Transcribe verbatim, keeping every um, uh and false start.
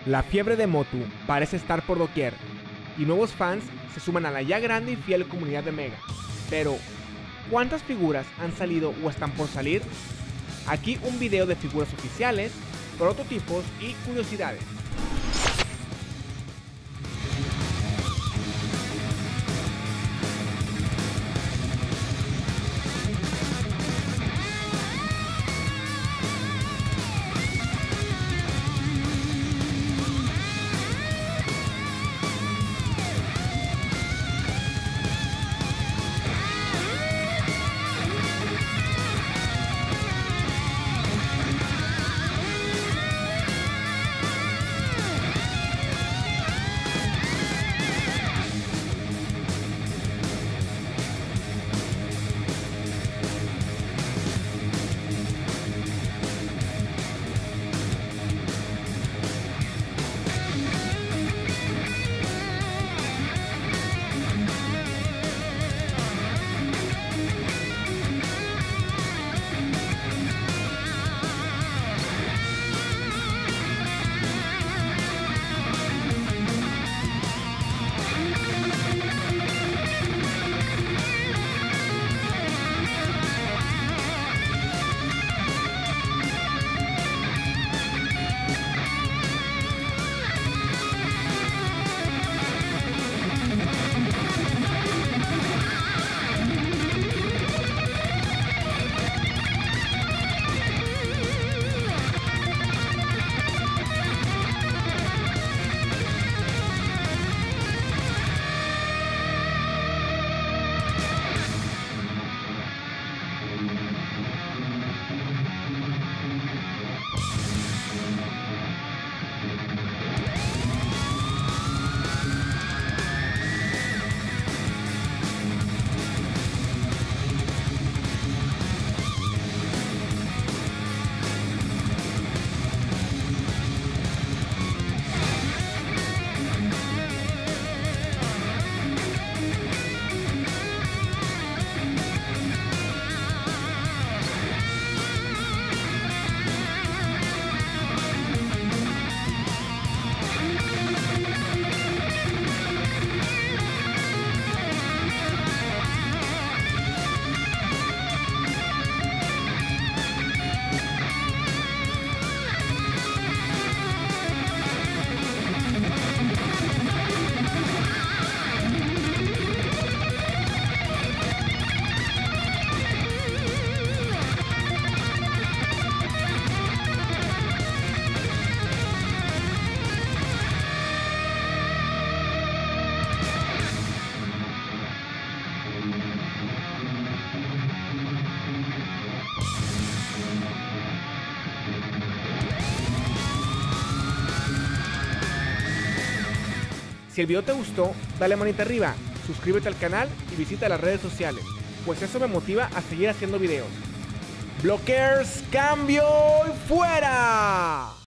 La fiebre de Motu parece estar por doquier y nuevos fans se suman a la ya grande y fiel comunidad de Mega. Pero, ¿cuántas figuras han salido o están por salir? Aquí un video de figuras oficiales, prototipos y curiosidades. Si el video te gustó, dale manita arriba, suscríbete al canal y visita las redes sociales, pues eso me motiva a seguir haciendo videos. Blockers, cambio y fuera.